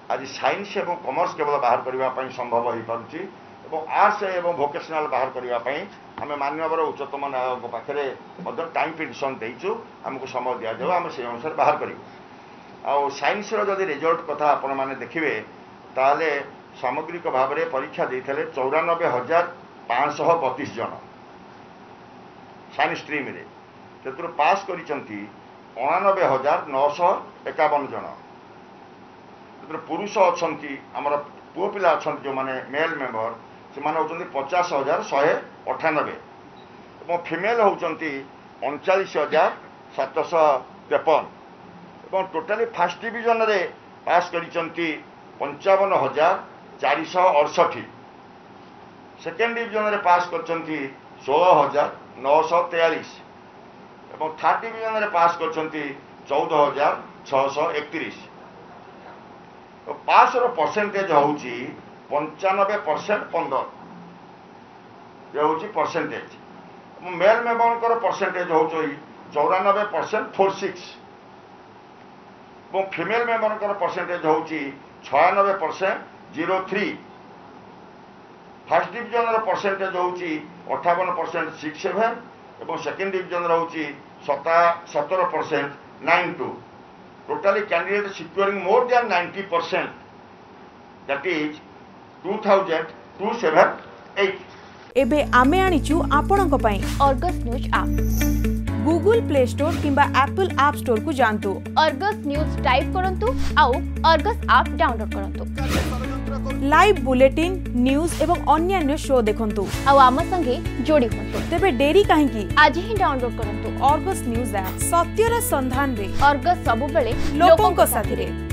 आज साइंस एवं कॉमर्स केवल बाहर करने संभव हो पारुछि एवं आर्ट्स एवं वोकेशनल बाहर करने आम मानवर उच्चतम न्यायालय पाखे टाइम पिटिशन देचु आमको समय दि जाऊ आम से अनुसार बाहर करूँ। आउ साइंस जदि रिजल्ट कथा आपण मैंने देखिए ताले सामग्रिक भाव में परीक्षा देते 94,532 जन साइंस स्ट्रीम रे पास कर 89,951 जन पुरुष अच्छा आमर पुओ पिला अच्छा जो मैंने मेल मेंबर से मैंने होती 50,198 और फिमेल होती 39,753 और टोटाली फर्स्ट डिविजन रे पास कर 55,468 सेकेंड डिविजन रे पास कर 16,943 और थर्ड डिविजन रे पास कर 14,631 तो पास रो परसेंटेज होची 95% 15 ये होची परसेंटेज। मेल मेंबर परसेंटेज होची 94% 46 और फीमेल मेंबर परसेंटेज होची 96% 03 फर्स्ट डिविजन परसेंटेज होची 58% 67 और सेकेंड डिविजन होची 17% 92 totally candidate securing more than 90%, that is 2,278. एबे आमे आनिचु आपणक पई Argus news app Google Play Store किंबा एप्पल ऐप स्टोर को जानतु अर्गस न्यूज टाइप करंतु आउ अर्गस ऐप डाउनलोड करंतु लाइव बुलेटिन न्यूज एवं अन्यान्य शो देखंतु आउ आम संगे जोड़ी होंतु तेबे देरी काहे की आज ही डाउनलोड करंतु अर्गस न्यूज ऐप सत्यर संधान रे अर्गस सब बेले लोकों को साथी रे।